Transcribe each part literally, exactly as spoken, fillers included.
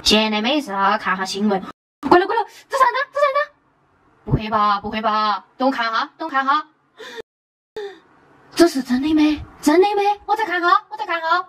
闲的没事看下新闻。快了快了，这啥呢？这啥呢？不会吧？不会吧？等我看哈，等我看哈。这是真的没？真的没？我再看哈，我再看哈。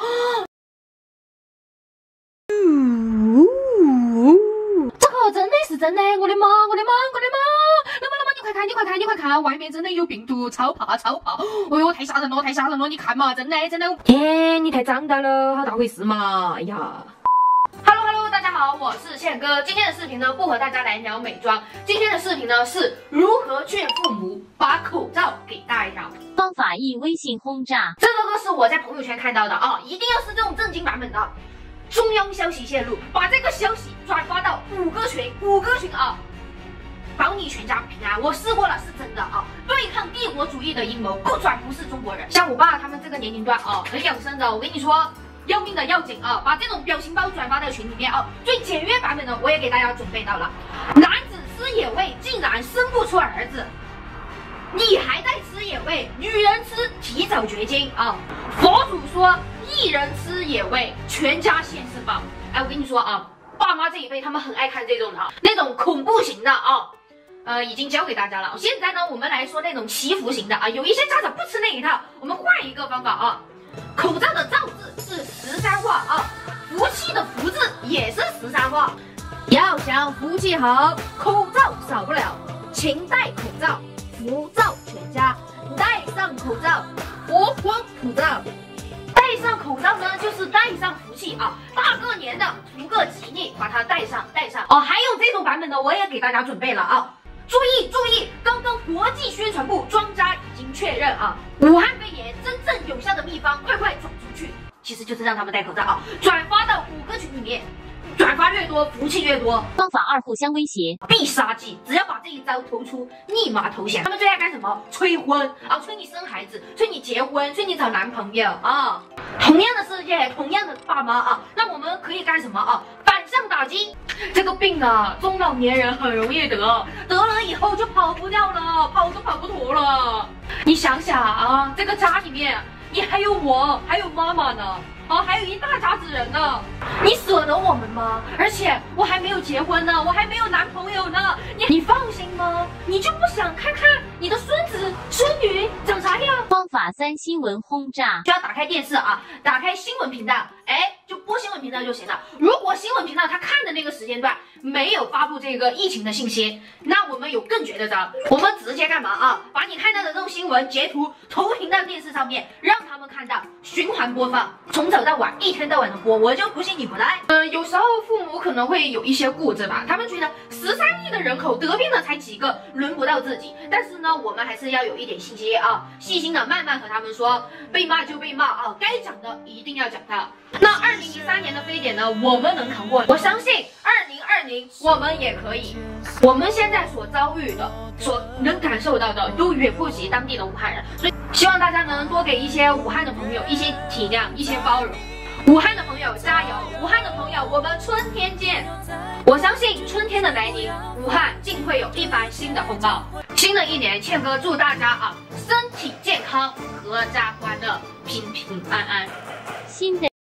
这个真的是真的！我的妈！我的妈！我的妈！那么那么，你快看，你快看，你快看，外面真的有病毒，超怕超怕！哎呦，太吓人了，太吓人了！你看嘛，真的真的。天，你太长大了，好大回事嘛！哎呀。Hello Hello， 大家好，我是宪哥。今天的视频呢，不和大家来聊美妆，今天的视频呢是如何劝父母把口罩给戴上。 方法一：微信轰炸。 这个是我在朋友圈看到的啊，一定要是这种正经版本的。中央消息泄露，把这个消息转发到五个群，五个群啊，保你全家平安。我试过了，是真的啊。对抗帝国主义的阴谋，不转不是中国人。像我爸他们这个年龄段啊，很养生的，我跟你说。要命的要紧啊！把这种表情包转发到群里面啊！最简约版本的我也给大家准备到了。男子吃野味竟然生不出儿子，你还在吃野味？女人吃提早绝经啊！佛祖说一人吃野味，全家现世报。哎，我跟你说啊，爸妈这一辈他们很爱看这种的，那种恐怖型的啊。呃，已经教给大家了。现在呢，我们来说那种祈福型的啊。有一些家长不吃那一套，我们换一个方法啊。口罩的罩字是十三画啊，福气的福字也是十三画。要想福气好，口罩少不了，勤戴口罩，福照全家。戴上口罩，佛光普照。戴上口罩呢，就是戴上福气啊，大过年的图个吉利，把它戴上戴上哦。还有这种版本的，我也给大家准备了啊。注意注意，刚刚国际宣传部专家已经确认啊，武汉肺炎真正有效的秘方，快快转出去。其实就是让他们戴口罩啊，转发到五个群里面，转发越多，福气越多。 方法二：互相威胁， 必杀技，只要把这一招投出，立马投降。他们最爱干什么？催婚啊，催你生孩子，催你结婚，催你找男朋友啊。同样的世界，同样的爸妈啊，那我们可以干什么啊？反向打击。这个病啊，中老年人很容易得，得了以后就跑不掉了，跑都跑不脱了。你想想啊，这个家里面，你还有我，还有妈妈呢，啊，还有一大家子人呢，你舍得我们吗？而且我还没有结婚呢，我还没有男朋友呢，你你放心吗？你就不想看看你的孙子孙女长啥样？ 方法三：新闻轰炸。 就要打开电视啊，打开新闻频道，哎，就播新闻频道就行了。如果新闻频道他看的那个时间段没有发布这个疫情的信息，那我们有更绝的招，我们直接干嘛啊？把你看到的这种新闻截图投屏到电视上面，让他们看到，循环播放，从早到晚，一天到晚的播，我就不信你不赖。呃，有时候父母可能会有一些固执吧，他们觉得十三亿的人口得病的才几个，轮不到自己。但是呢，我们还是要有一点信息啊，细心的慢慢和他们说，被骂就被骂啊，该讲的一定要讲到。那二零一三年的非典呢，我们能扛过，我相信二零二零我们也可以。我们现在所遭遇的，所能感受到的，都远不及当地的武汉人，所以希望大家能多给一些武汉的朋友一些体谅，一些包容。武汉的朋友加油！武汉的朋友，我们春天见！我相信春天的来临，武汉竟会有一番新的风暴。新的一年，倩哥祝大家啊身体健康，阖家欢乐，平平安安。 新的